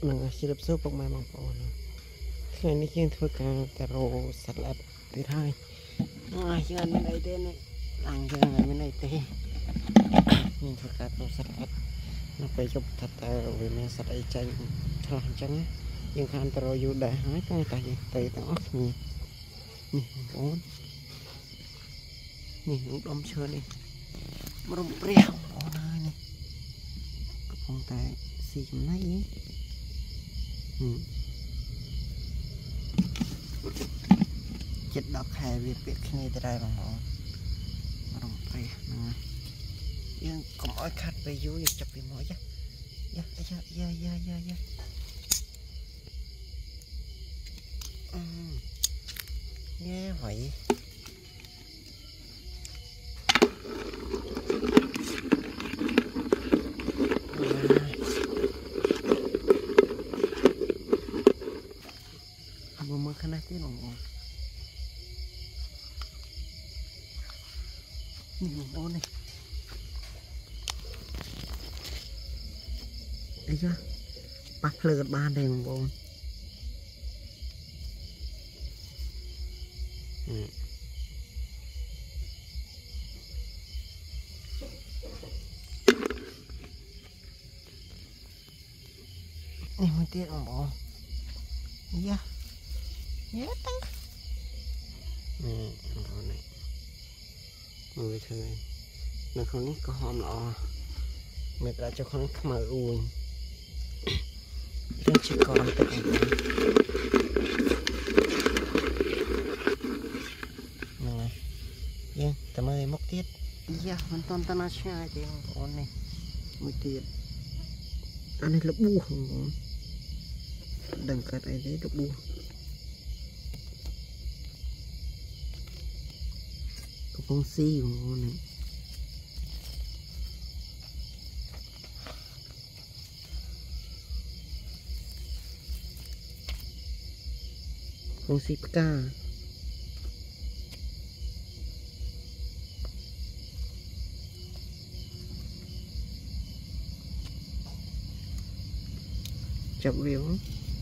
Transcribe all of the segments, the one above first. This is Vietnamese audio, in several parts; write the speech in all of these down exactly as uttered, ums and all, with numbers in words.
nâng chỉ lập số bọc mai bằng cổ ngày nay chuyên thôi cả tà rô sạch lạp từ hai ai chứ anh bên đây tên này ăn cho ngày bên đây tên nhìn thôi cả rô sạch lạp nó phải chụp thật vì mình sạch ấy chanh thằng trắng nhưng khăn tà rô dù đại hái cái tại vì tùy tao ốc nhìn nhìn bốn nhìn nó đâm chơi đi mà đâm reo bỏ này này không tại xì chấm này ấy chết đọc hè việc việc này tới đây bằng họ mà đồng phải nhưng còn mỗi khách về vui chụp về mỗi chứ dạ dạ dạ dạ dạ dạ nghe vậy mà khả năng tiếng ồn nhìn bố này thấy chưa bắt lượt ba đây mà bố ừ. này mới tiếc mà bố yeah. Nhớ ta nè con này người thôi nó không biết có hôm lọ mệt lại cho con mở uống cho chỉ còn tự nè yeah tao mới móc tiết yeah mình toàn tao sai thì con này mới tiết anh này là bu đừng cắt ai đấy là bu con xì của này con xì ca chọc viếng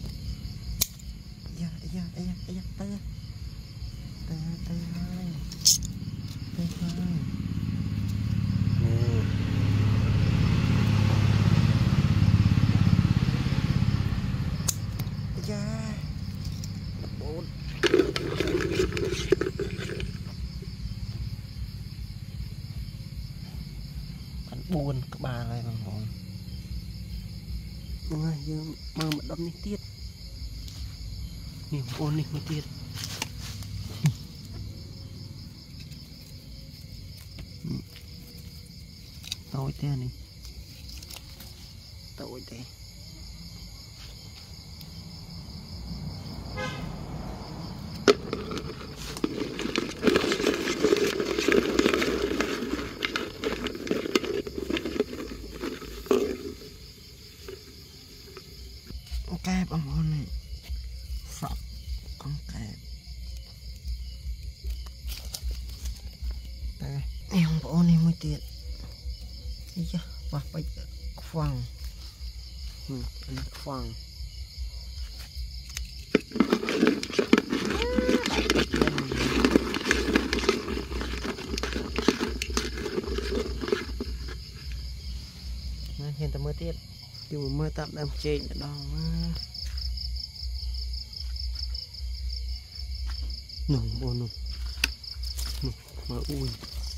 dạ dạ dạ dạ tay tay tay buồn các bà này bằng hồn nhưng mà nhưng mà mà đâm đi tiết niềm ôn đi mới tiết tội thế này tội thế kẹp bằng con này phọc con kẹp đây em không có này mới tiện đi chưa và bây giờ khoang ừ, khoang hiện tại mới tiết dù mưa tạm đang trên đó nồng bò nồng mà ui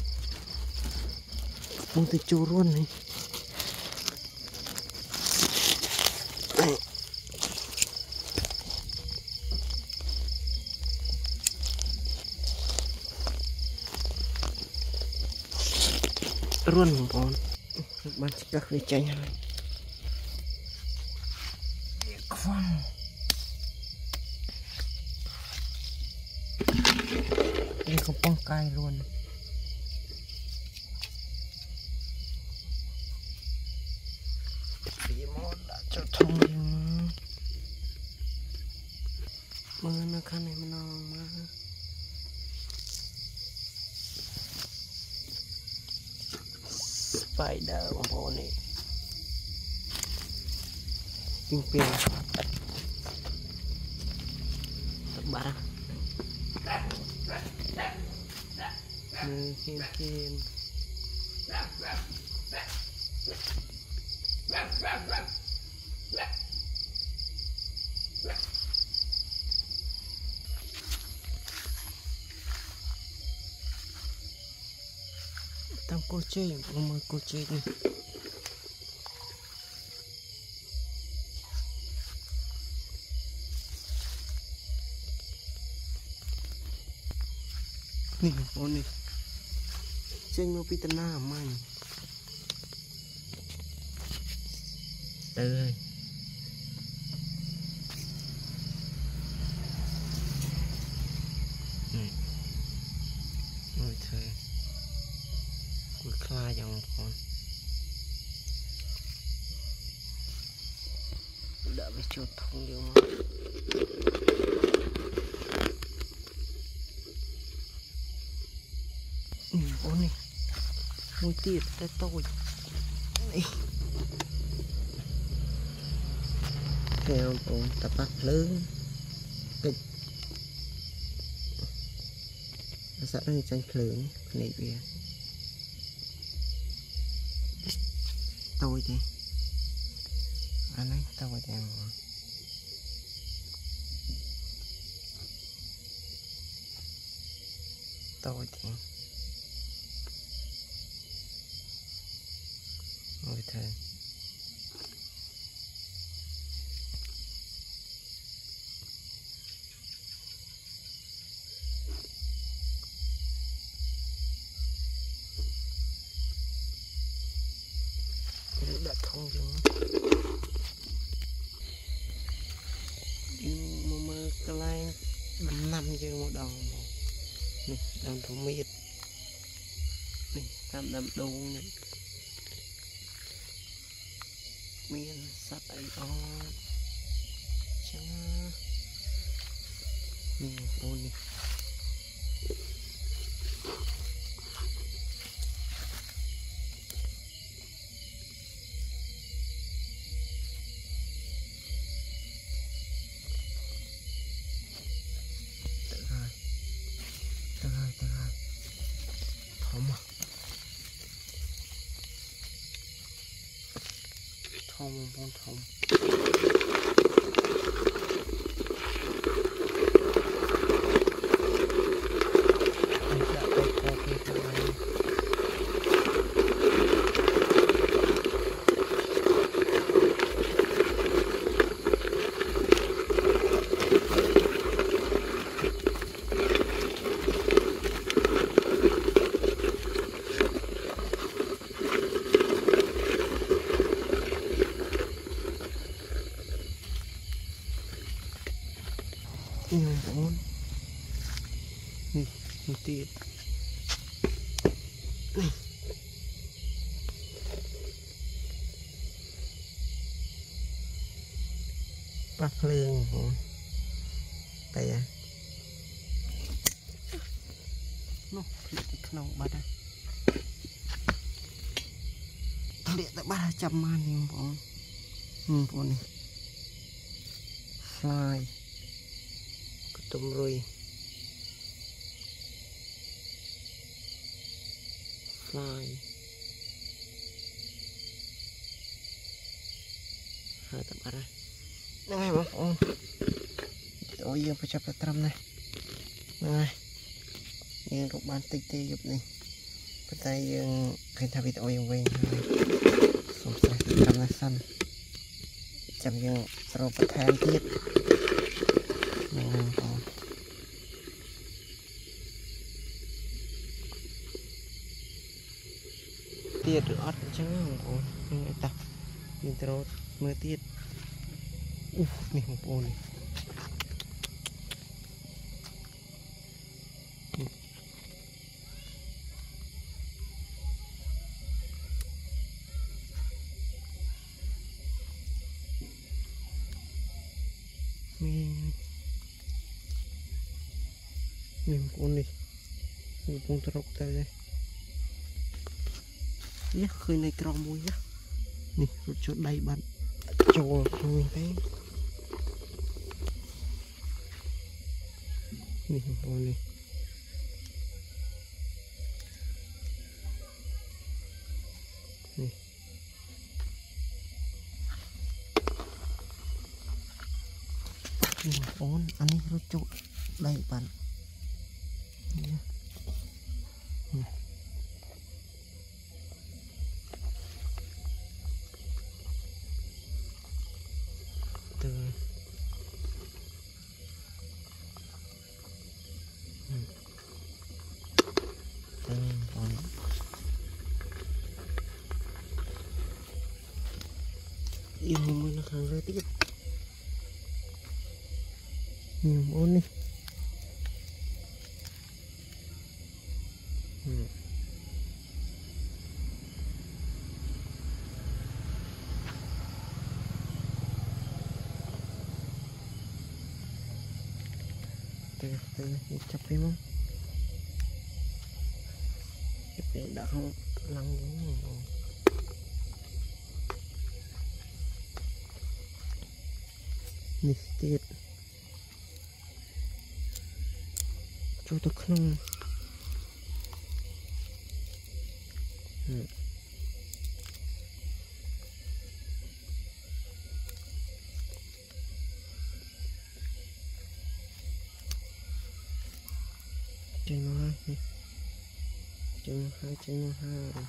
không thể trôi luôn này luôn con bạn chỉ các cái chanh này khoan đây không bông cay luôn bị món đã cho thông nhưng mưa nó khăn này nó mà spider của bộ này ping ping tập bả khiên khiên tăng cô chơi mà cô chơi đi nè con này trên một pít na mày ơi ôi trời cuối khai dòng con đỡ phải chốt thông điều mà nè con này mùi tiệt tới tôi này theo con tập bắt lớn kịch sẽ đi tranh lớn này về tôi đi anh ấy tôi đi tôi thì ôi trời đã thông rồi mà mà cái lai đâm năm chứ một đồng này đâm thủ miệt này đâm đâm đu này miền sắt ấy o chăng miền ôn này tự hai tự hai tự hai thấm à thông thông thông đã có có cái cái này nhiều bốn này một tiệt bắt lương bốn tay à nó liệt không bắt à liệt tại ba trăm man nhiều bốn ừ bốn này fly tôm ruồi fly hai tập ara này bông ôn ôi dương phải chập trăm này này dương rụt ban tê tê giúp này cái tay dương khi thay vì ôi dương về sống sạch trăm là xanh chậm dương rồi bắt thêm tiết tiệt được ớt chẳng không có người tập mình trâu mưa tiệt uf này một ôn này mình mình một ôn này một ôn trâu tay đây nhá khơi này tròn mùi nhá nè rút cho đầy bắn chùa không thấy nè con này nè con anh ấy nó trụ đây bạn nè từ từ còn yêu mới nó khang ra tiếp nhiều món đi từ từ chụp đi không chụp để đã không lăn xuống rồi nít tiệt cho tôi không trên nó hai trên nó hai trên nó hai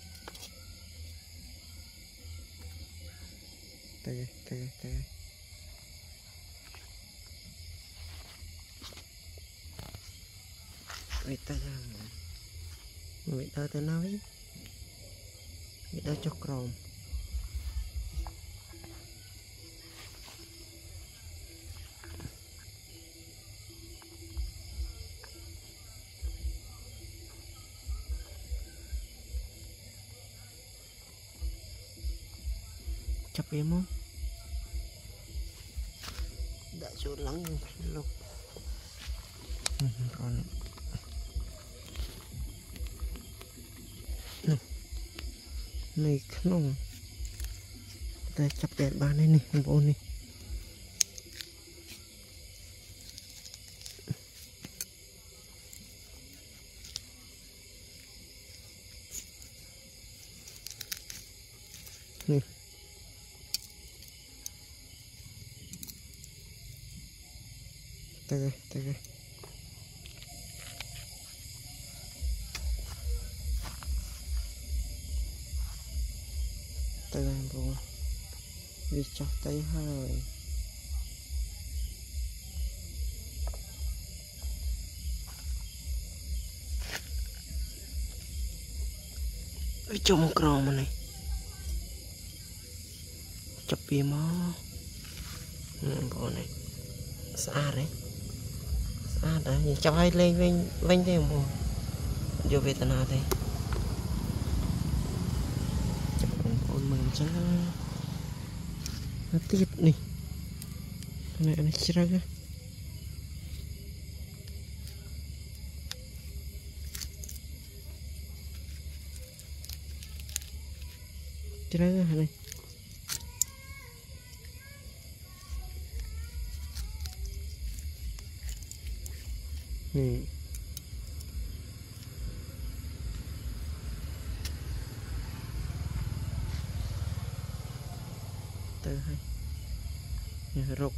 tay tay tay người ta làm người ta tới nói người ta cho crom chụp em không đã chỗ lắng lục còn này không ta chụp đẹp bàn này này bộ này này tay tay tay làm bộ vì chọc tay hơi ở trong crom mà này chọc bia mó bộ này xa đấy xa đấy chọc hay lên vinh vinh thêm một vô về tận nào đây mình chắc nó tiếp này này này chia ra cái chia ra cái này ừ. Từ hai rục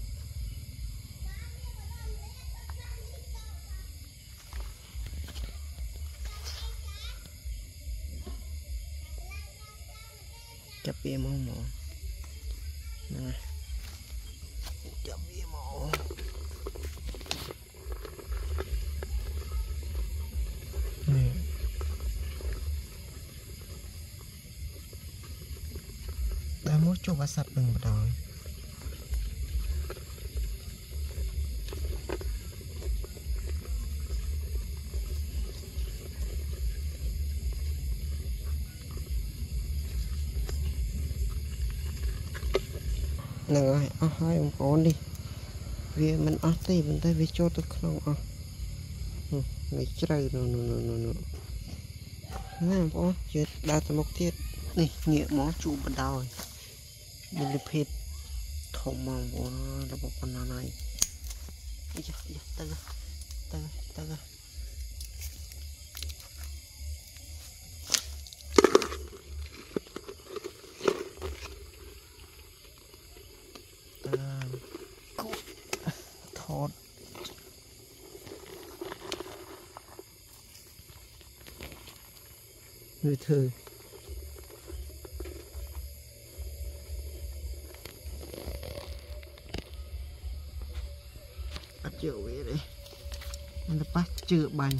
chập bia màu màu nè chập bia màu nè đã muốn cho bà sạch đừng rồi nè rồi à, hai ông con đi vì mình ăn thì mình thấy vì cho tôi không à này chơi nó nó nó nó nè bố chết đa tầm một tiết này nghĩa món chủ bắt đầu mình được hết thom mà bố nó là một con này đi chưa đi ta ra ta ra ta ra thọt người thử bắt chịu vậy đấy nó bắt chữa bành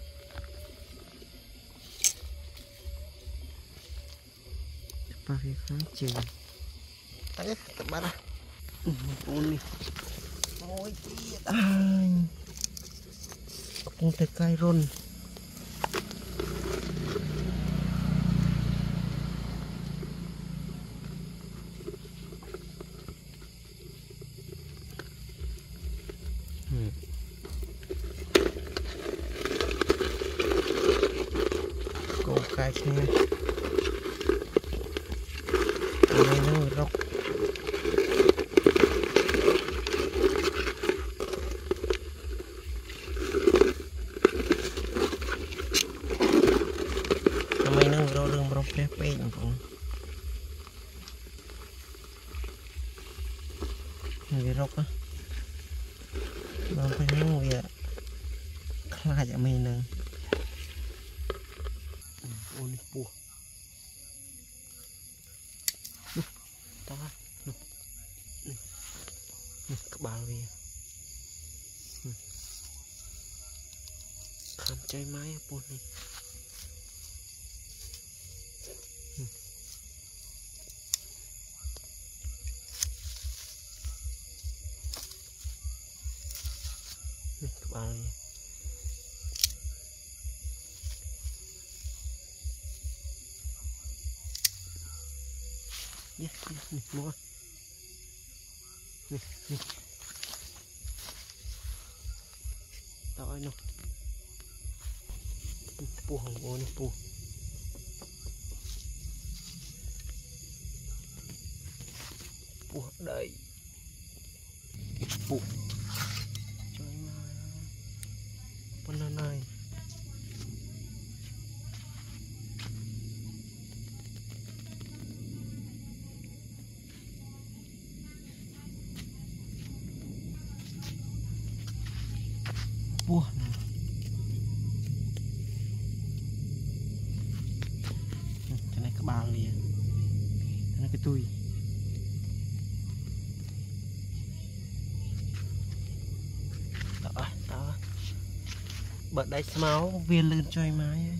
bắt cái khác chữa đấy các bạn ạ ôn đi ôi chị anh không thể cay rôn cô cay nha đây nó róc mấy nó rô rừng rô phê phê chẳng không người róc á nó phải nó người khai cho mình nè ôn bùa ta các bạn về khám chơi máy buồn này các bạn nhé nè mua nè nè tao ơi nó pu hồng ô nè pu pu đây pu trời ơi con này buồn cái này các bạn liền cái này cái tui đó đó bật đáy máu viên lên chơi máy ấy.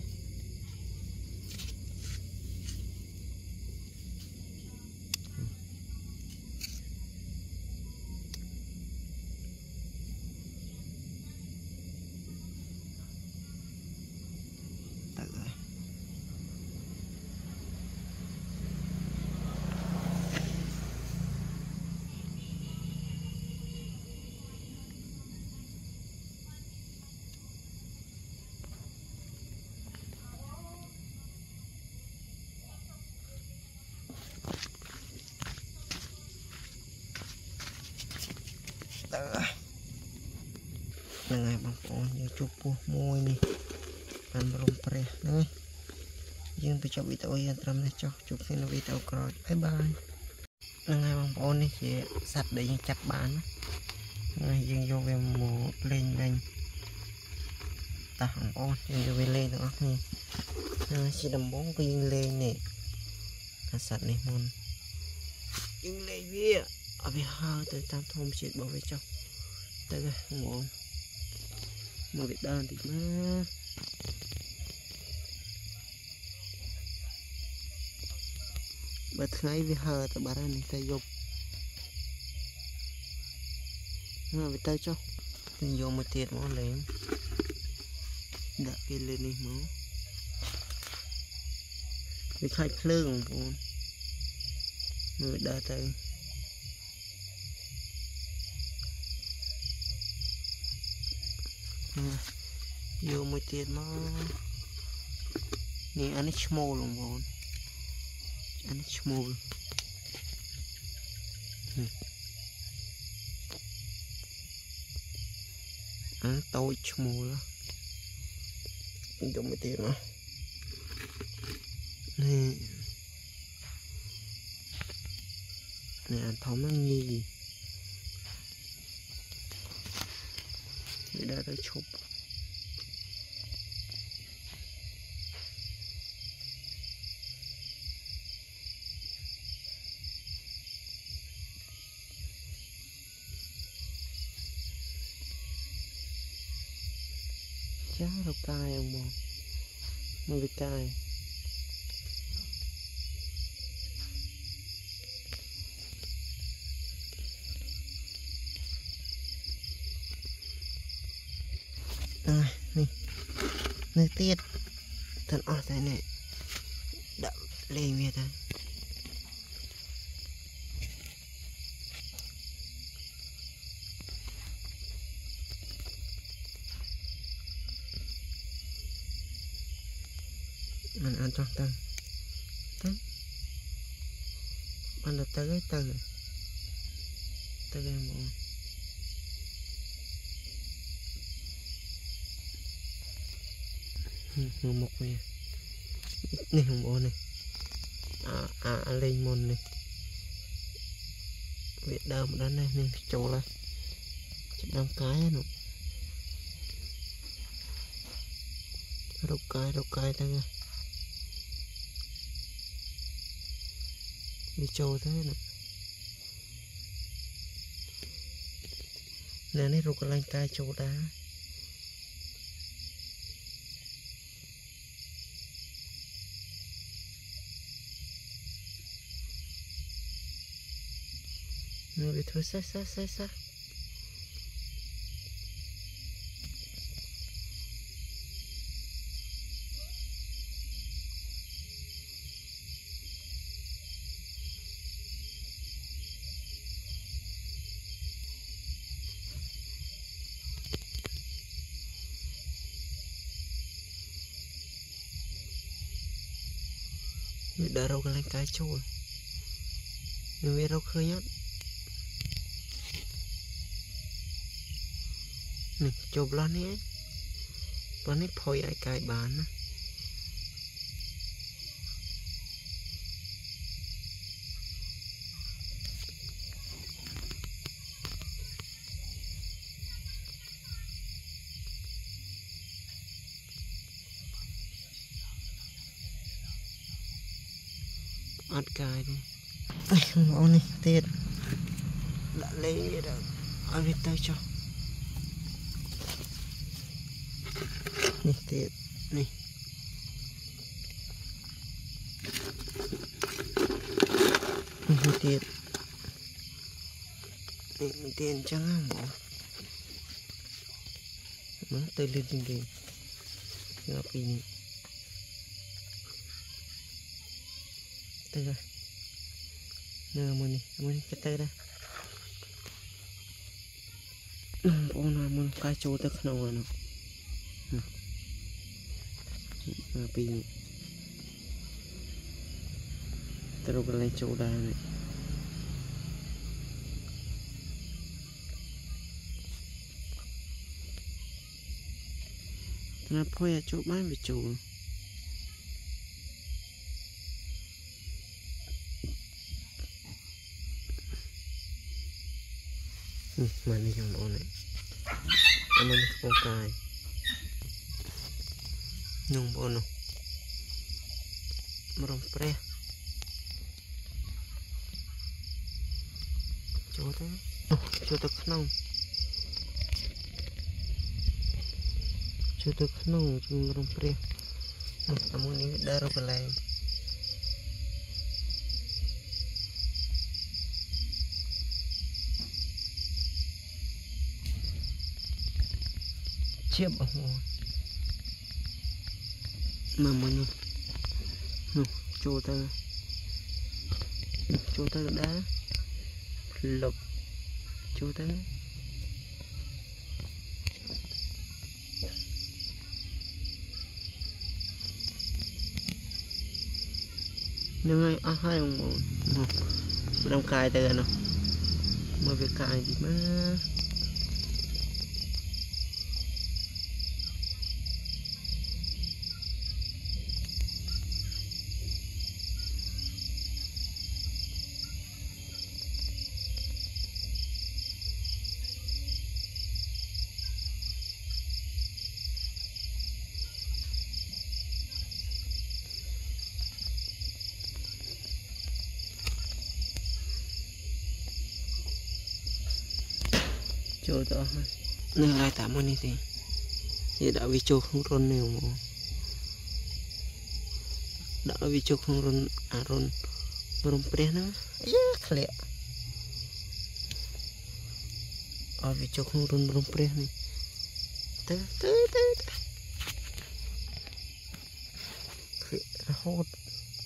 Này bang ôn như chụp môi này ăn bông pre này dương tôi cho bị tao yên tâm này cho chụp cái nó bị tao còi bye bye này bang ôn này chỉ sạch để chặt bán này dương vô về một lên lên ta hàng ôn dương vô về lên nữa nè chỉ đầm bóng cái dương lên nè sạch này môn dương lên bia ở bên hai từ tam thôn chuyện bảo vệ cho tới đây ngon một cái đơn thì nó bật ngay với hờ tại bà ra này tay dục nó với tay cho mình dùng một tiền nó lên đặt cái lên đi máu với khai lương của người đa tay vô một tiền mà nè anh ấy small luôn bọn anh ấy small ăn tối mù đó dùng mấy tiền nữa nè nè ăn thấu mang nghi để đã tới chụp chá đâu cay ông bò nó bị cay à, nè nơi tiết thật ở đây này đậm lên về ta mình ăn trong tăng tăng ăn được tới cái từ tới cái bộ hương một này này hương bộ này à à lên môn này việc đơm đó này này chỗ là chỉ đâm cái nữa đâu cái đâu cái ta nghe đi trâu thế nè nè này rồi cái lanh cai trâu đá nó bị thôi sát sát sát sát đã đâu cái lanh cái trâu mình biết đâu khơi nhá nè chụp lo nè lo nè phơi ai cài bán á ăn cài đi ông này tiệt đã lấy được ở bên tay cho nè tiệt nè nè tiệt nè tiền chẳng hả nó tới lên trên kì nó pin tới rồi nè mình mình cái tay đây ôn là mình cái chỗ tới khâu rồi nó nó pin terus cái chỗ đây này nó phơi chỗ bán về chỗ mà này trong đó này mình không cài nhung bộ nó mầm pre chỗ thế chỗ tới khâu chỗ tới khâu chỗ mầm pre kamu ini daru belai chiếc bóng mà mình chỗ ta chỗ ta đã lục chỗ ta nhưng ai à hai ông một đồng cài từ nào mà việc cài gì mà chỗ đó nên lại tạm ơn thì thì đã bị chỗ không rôn nhiều mà đã bị chỗ không rôn à rôn rôn pre nó yeah lẹ ở bị chỗ không rôn rôn pre này tới tới tới hốt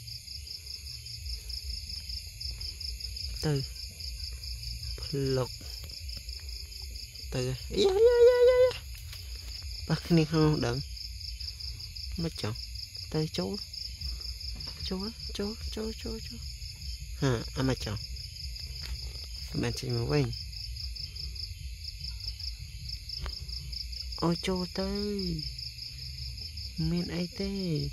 từ lục từ yeah yeah yeah yeah yeah bác này không đừng mất chồng từ chỗ chỗ chỗ chỗ chỗ chỗ hả à mà chồng bạn chỉ mà quên ôi chỗ tới miền ấy tê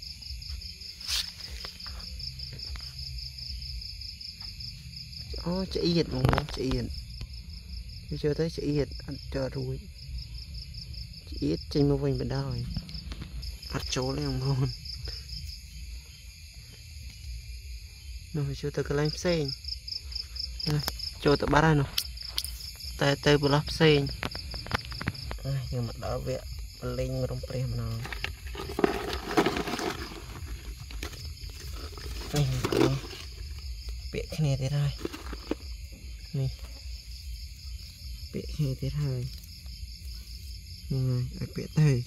ô chị Yên đúng không chị Yên bây giờ tới chị Yên ăn chờ rồi chị Yên trên một mình bên đôi ăn chỗ lên không rồi chưa tới cái lem sen cho tới ba đây nào tay tay bờ lấp sen nhưng mà đó vậy lên mà trong prem nó này có bịa cái này thế thôi này bịa cái này thế thôi rồi bịa tay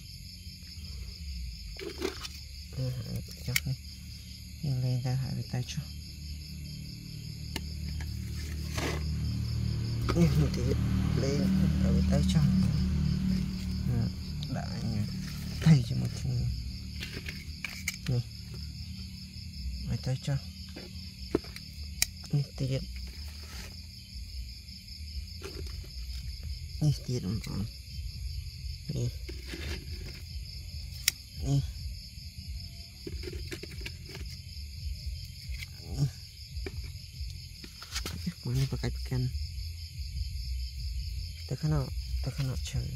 chọc này nhưng lên ra hãy tay cho nhưng thì lên ở tay trong đã thay cho một thứ này ở tay cho tiềnនេះទៀតបងប្អូននេះនេះមកនេះបកាច់ប្រកាន់ទៅខាងនោះទៅខាងនោះឈើ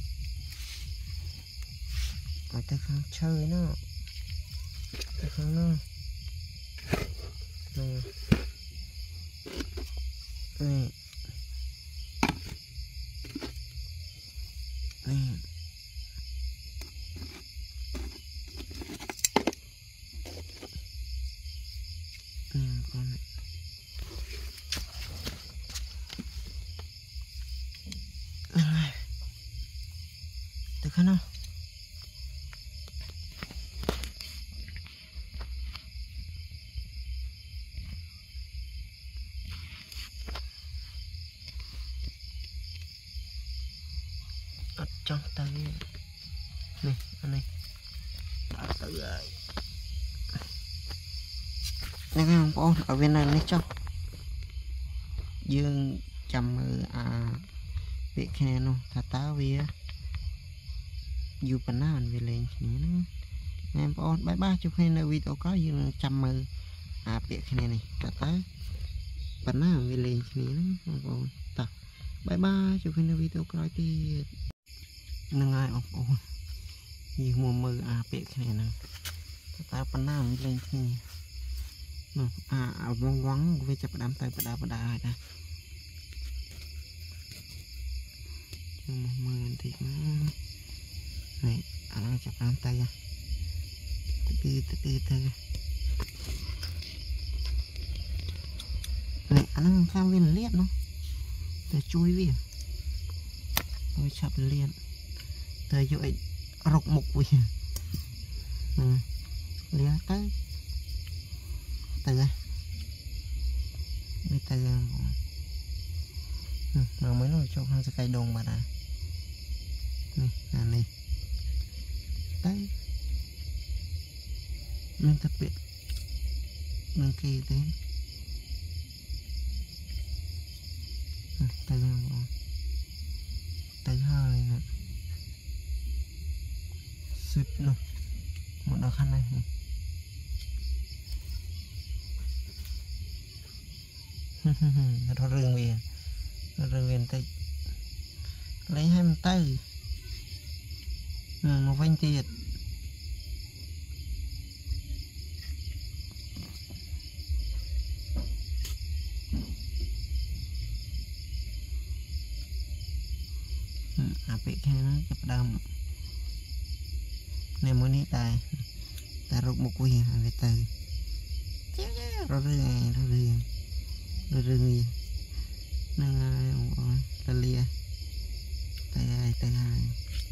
អត់ទៅខាងឈើនោះទៅខាងនោះនេះនេះនេះcon này được không nào ở trong tay này anh này đã tới rồi này không có ở bên này này cho dương chầm à việc này nó thà táo về dù phần nào về lên nhé em có bye bye chụp hình là video có dương chầm mờ à việc này này thà táo phần nào về lên nhé nó tập bye bye chụp hình là video coi thì nâng ai ốc ôn nhiều mùa mưa à việc này nè thà táo phần nào về lên nhé à vắng vắng với chập đám tay bật đá bật đá này một mười thì này anh chập đám tay à từ từ từ từ này anh tham viên liệt nó từ chui viên tôi chập liền từ dội rục mục vì liệt tới từ đây từ mà mới nói cho con sẽ cây đồn mà đã này là này đấy nên đặc biệt nên kỳ thế từ từ hơi nè sụp luôn một đợt khăn này nó rừng về nó rừng về tay lấy hai bàn tay một vanh tiệt à bị cái nó chụp đâm này mới ní tài ta rút một quy về từ rồi rồi rồi rồi rồi này là lia tay hai tay hai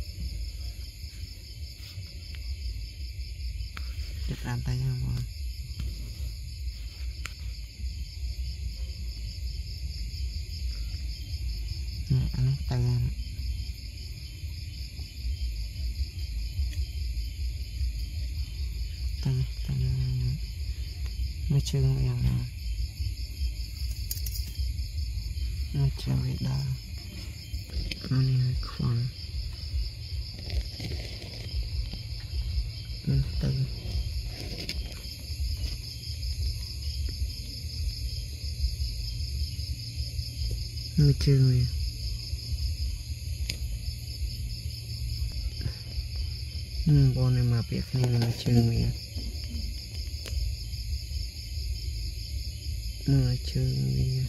chụp làm tay không nè anh tay tay tay mới chưa em mới chưa bị đau anh này khoan tay mới chưa em bọn này mà biết này là chưa em mà chưa em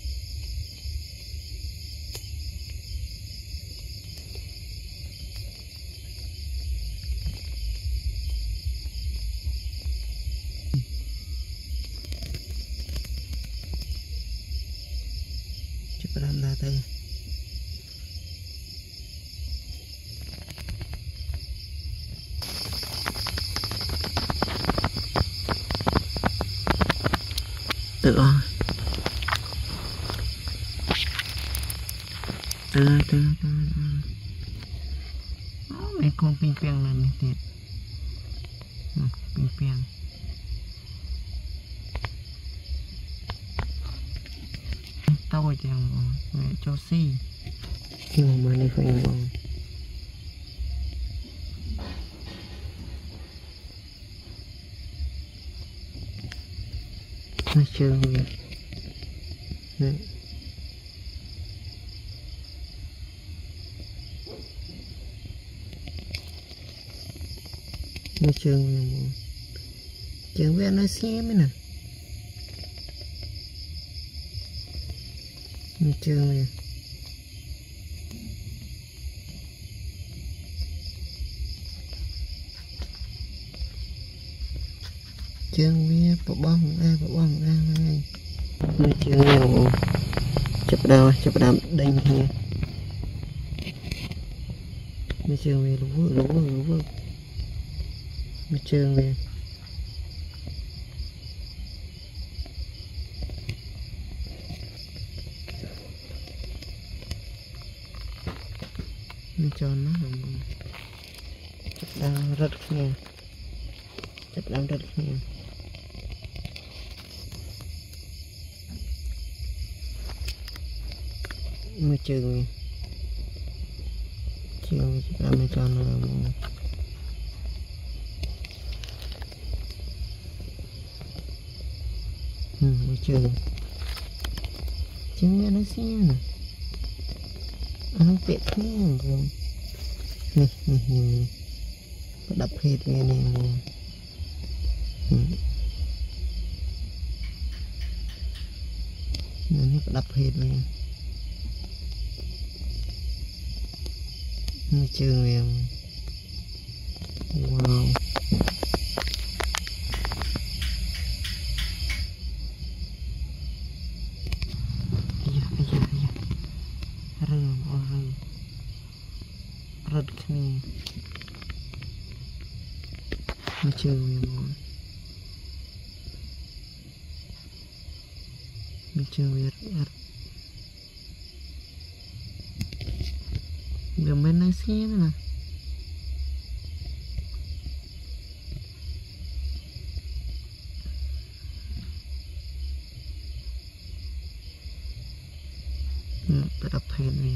chụp làm ra tay tự tự tự tự mấy con ping ping này này thiệt ping ping tao chẳng mẹ cho xì nhưng mà này phải ngon nó chưa người đấy nó chưa người chưa biết nó xem nè nó chưa người chương với bộ bông ai bộ bông ai nó chương nhiều chụp đầu chụp đam đánh kia nó chương về lú lú lú nó chương về nó cho nó chụp đam rất nhiều chụp đam rất nhiều mới chừng chừng ra mới cho nó ừ, mới chừng chừng nghe nó xem nè nó tiện thế rồi nè nè nè đập hết nghe nè nó đập hết nè nó chưa em wow iya iya iya rừng rừng rất khné nó chưa em nó chưa em gần bên này xem nè phải đập hết đi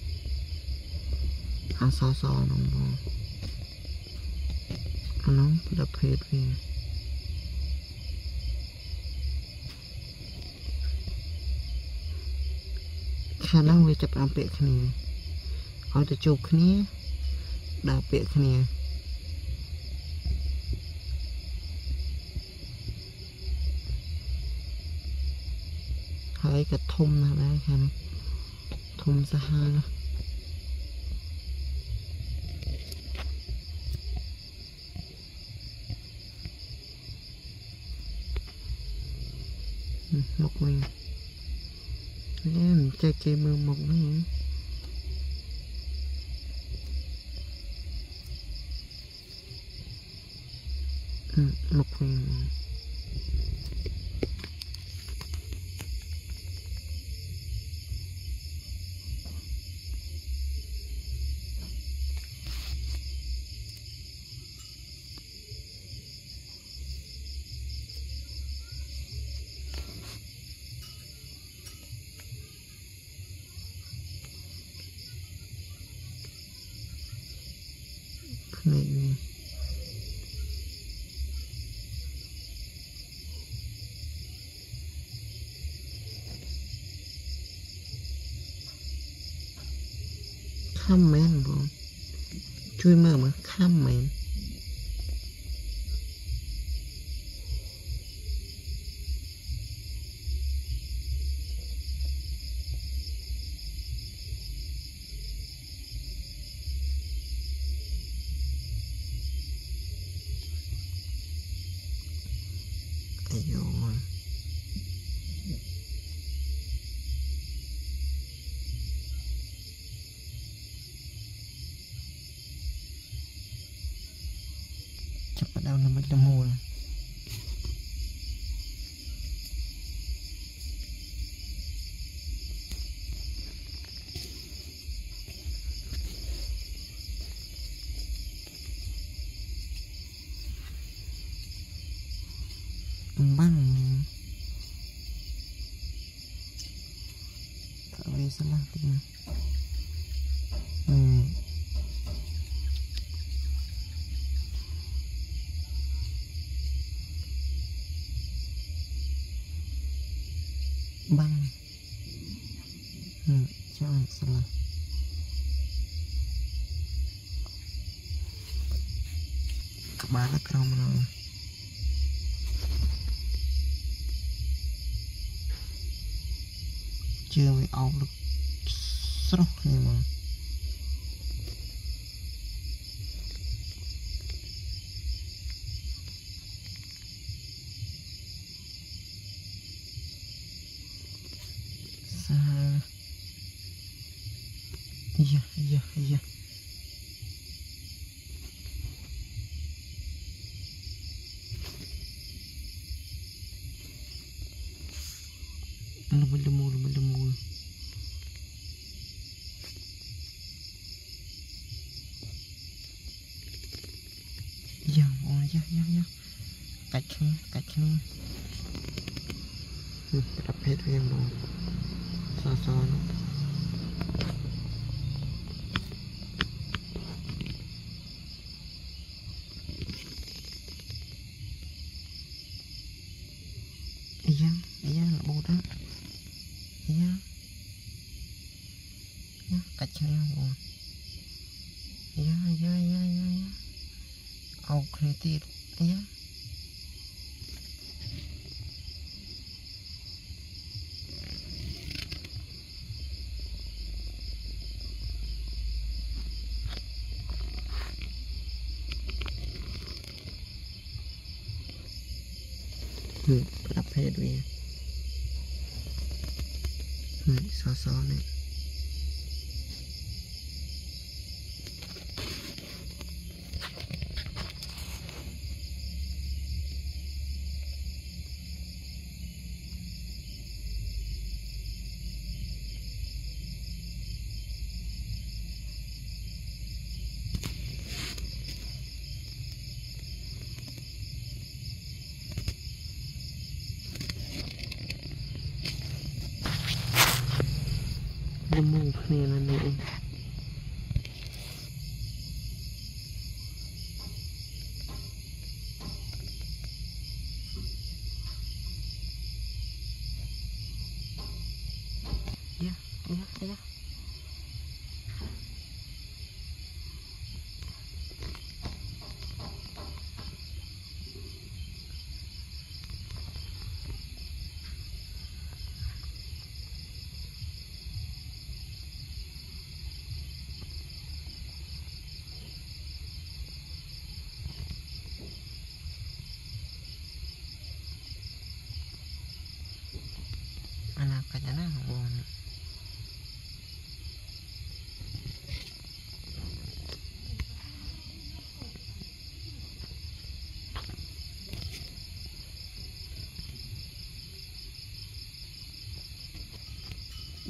à so so nó nó đập hết đi khả năng về chụp làm việc này ở từ chụp này đạp việc này hãy cái thùng nào đấy khả năng thùng ra hai chơi chơi mưa mộng nữa ừ, một phần này khăm men bro chui mơ mà khăm men ayo cepat dah nak bertemu lah băng tak boleh salah tengah hmm. băng hmm. jangan salah kebalik ramai chưa bị áo lực sốc này mà xa iya iya iya lebih lemu lebih lemu dạ oh dạ dạ dạ cách này cách này tập hết em rồi sao sao nó dạ dạ là bột đó dạ dạ cách này rồi dạ dạ dạ dạ dạ ok tiệt dạ ừ, đập hết đi này xóa xóa này lemu này là này dạ dạ dạ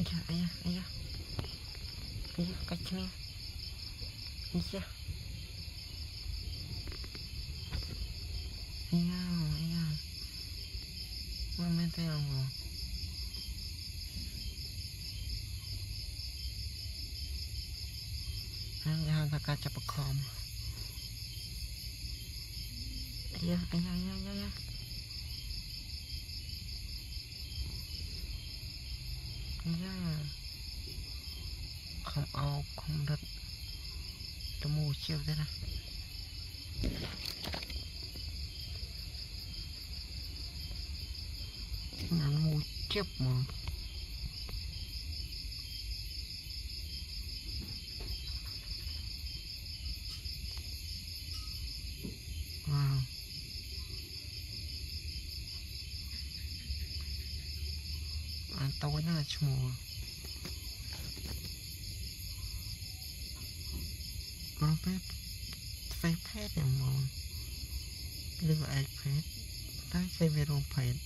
da ai da ai da ai da cách nè ai da ai da ai da mà mình thấy không anh ra ta cá chập còm ai da ai da ai da ai da yeah. Không ao không đất tôi mua chiều thế này nó mua chép mà wow anh tao nó là chmua con phép phép phépอย่างมองเรียกว่าไอเพชรตั้งใจไปโรงเพชร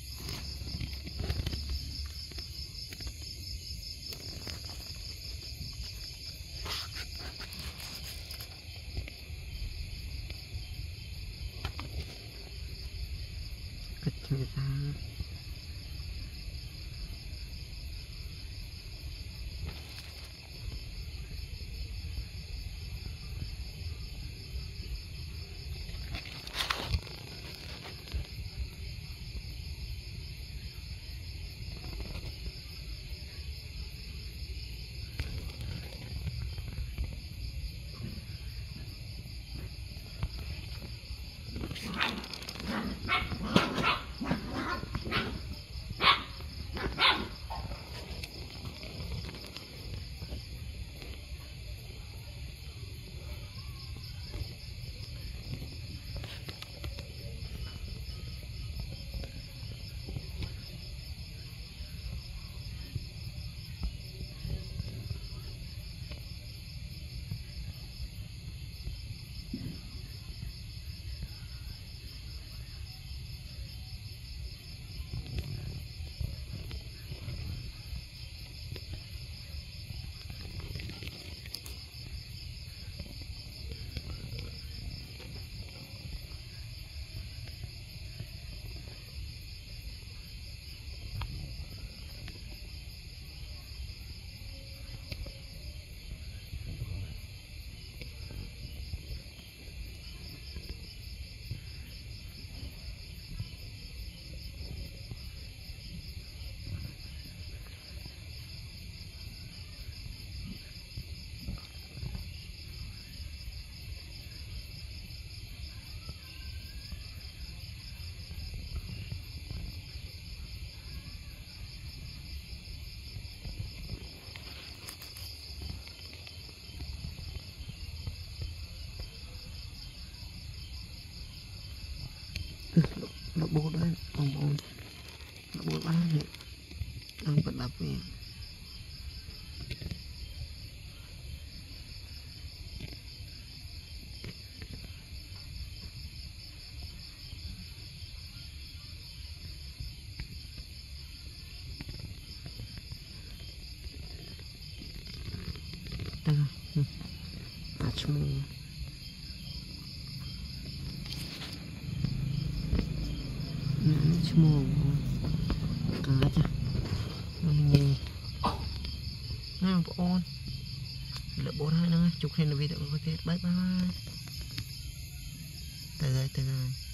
ก็จะมีทางnó bố đấy ông bố nó bố bán này đang bật đập về đang à chung chmua cá cha mình nè bọn lỡ bốn hai nữa chụp hình là video có thể bye bye từ đây từ đây